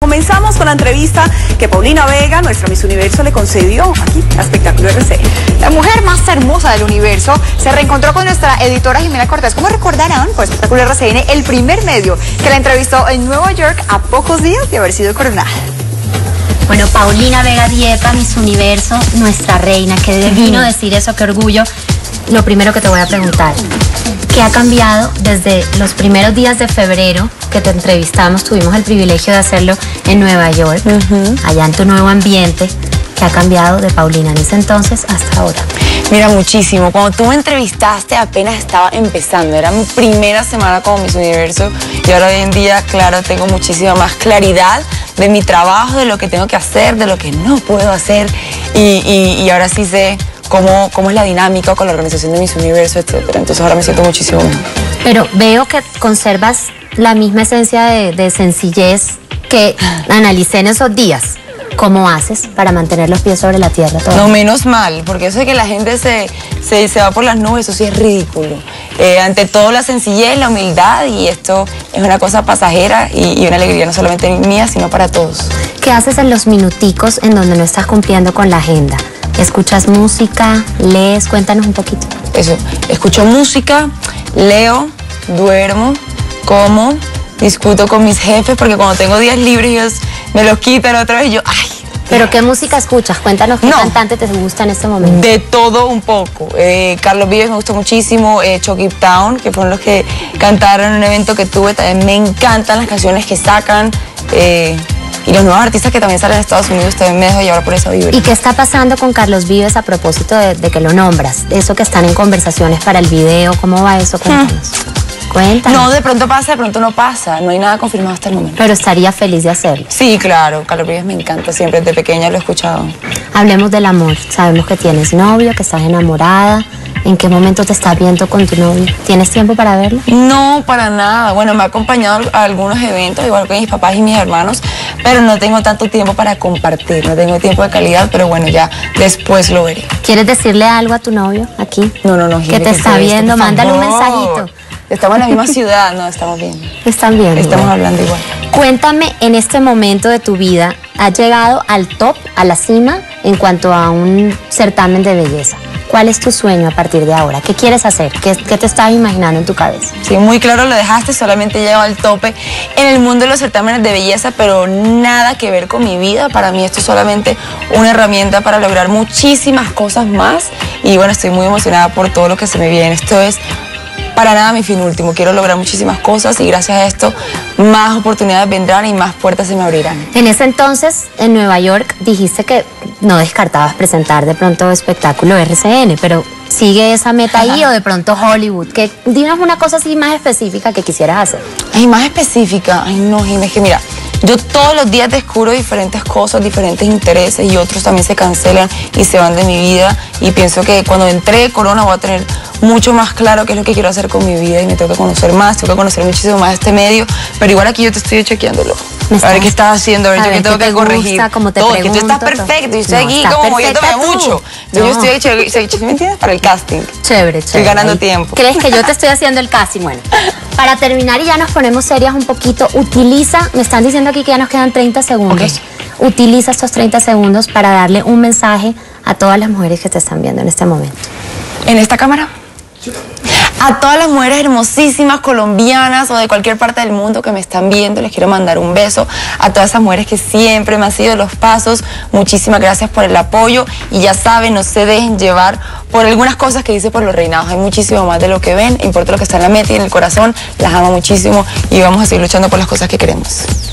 comenzamos con la entrevista que Paulina Vega, nuestra Miss Universo, le concedió aquí a Espectáculo RCN. La mujer más hermosa del universo se reencontró con nuestra editora Jimena Cortés. Como recordarán, fue Espectáculo RCN el primer medio que la entrevistó en Nueva York a pocos días de haber sido coronada. Bueno, Paulina Vega Diepa, Miss Universo, nuestra reina, qué divino decir eso, qué orgullo. Lo primero que te voy a preguntar, ¿qué ha cambiado desde los primeros días de febrero que te entrevistamos? Tuvimos el privilegio de hacerlo en Nueva York, allá en tu nuevo ambiente. ¿Qué ha cambiado de Paulina en ese entonces hasta ahora? Mira, muchísimo. Cuando tú me entrevistaste apenas estaba empezando, era mi primera semana como Miss Universo y ahora hoy en día, claro, tengo muchísima más claridad de mi trabajo, de lo que tengo que hacer, de lo que no puedo hacer y ahora sí sé cómo es la dinámica con la organización de Miss Universo, etcétera. Entonces ahora me siento muchísimo mejor. Pero veo que conservas la misma esencia de sencillez que analicé en esos días. ¿Cómo haces para mantener los pies sobre la tierra todavía? No, menos mal, porque eso de que la gente se va por las nubes, eso sí es ridículo. Ante todo la sencillez, la humildad, y esto es una cosa pasajera y una alegría no solamente mía, sino para todos. ¿Qué haces en los minuticos en donde no estás cumpliendo con la agenda? ¿Escuchas música? ¿Lees? Cuéntanos un poquito. Eso, escucho música, leo, duermo, como, discuto con mis jefes, porque cuando tengo días libres ellos me los quitan otra vez y yo, ¡ay! ¿Pero qué música escuchas? Cuéntanos qué cantante te gusta en este momento. De todo un poco. Carlos Vives me gustó muchísimo, Chucky Town, que fueron los que cantaron en un evento que tuve. También me encantan las canciones que sacan. Y los nuevos artistas que también salen de Estados Unidos también me dejo llevar por esa vibra. ¿Y qué está pasando con Carlos Vives a propósito de que lo nombras? Eso que están en conversaciones para el video, ¿cómo va eso? Cuéntanos. Cuéntanos. No, de pronto pasa, de pronto no pasa. No hay nada confirmado hasta el momento. Pero estaría feliz de hacerlo. Sí, claro. Carlos Vives me encanta siempre. Desde pequeña lo he escuchado. Hablemos del amor. Sabemos que tienes novio, que estás enamorada. ¿En qué momento te estás viendo con tu novio? ¿Tienes tiempo para verlo? No, para nada. Bueno, me ha acompañado a algunos eventos, igual que mis papás y mis hermanos, pero no tengo tanto tiempo para compartir. No tengo tiempo de calidad, pero bueno, ya después lo veré. ¿Quieres decirle algo a tu novio aquí? No. Que te está viendo, mándale un mensajito. Estamos en la misma ciudad, no, estamos bien. Están bien. Estamos hablando igual. Cuéntame, en este momento de tu vida, ¿has llegado al top, a la cima, en cuanto a un certamen de belleza? ¿Cuál es tu sueño a partir de ahora? ¿Qué quieres hacer? ¿Qué te estás imaginando en tu cabeza? Sí, muy claro lo dejaste, solamente llego al tope en el mundo de los certámenes de belleza, pero nada que ver con mi vida. Para mí esto es solamente una herramienta para lograr muchísimas cosas más y bueno, estoy muy emocionada por todo lo que se me viene. Esto es para nada mi fin último, quiero lograr muchísimas cosas y gracias a esto más oportunidades vendrán y más puertas se me abrirán. En ese entonces, en Nueva York, dijiste que no descartabas presentar de pronto Espectáculo RCN, pero ¿sigue esa meta ahí o de pronto Hollywood? Dinos una cosa así más específica que quisieras hacer. Ay, más específica, ay no, Jiménez, que mira, yo todos los días descubro diferentes cosas, diferentes intereses y otros también se cancelan y se van de mi vida y pienso que cuando entre Corona voy a tener mucho más claro qué es lo que quiero hacer con mi vida y me tengo que conocer más, tengo que conocer muchísimo más este medio, pero igual aquí yo te estoy chequeando. A ver qué estás haciendo, a ver qué tengo que corregir. Todo, que tú estás perfecto, yo estoy aquí como moviéndome mucho. Yo estoy, ¿me entiendes? Para el casting. Chévere. Estoy ganando tiempo. ¿Crees que yo te estoy haciendo el casting? Bueno, para terminar y ya nos ponemos serias un poquito, me están diciendo aquí que ya nos quedan 30 segundos. Utiliza estos 30 segundos para darle un mensaje a todas las mujeres que te están viendo en este momento. ¿En esta cámara? A todas las mujeres hermosísimas colombianas o de cualquier parte del mundo que me están viendo, les quiero mandar un beso. A todas esas mujeres que siempre me han seguido los pasos, muchísimas gracias por el apoyo. Y ya saben, no se dejen llevar por algunas cosas que dice por los reinados. Hay muchísimo más de lo que ven, importa lo que está en la mente y en el corazón. Las amo muchísimo y vamos a seguir luchando por las cosas que queremos.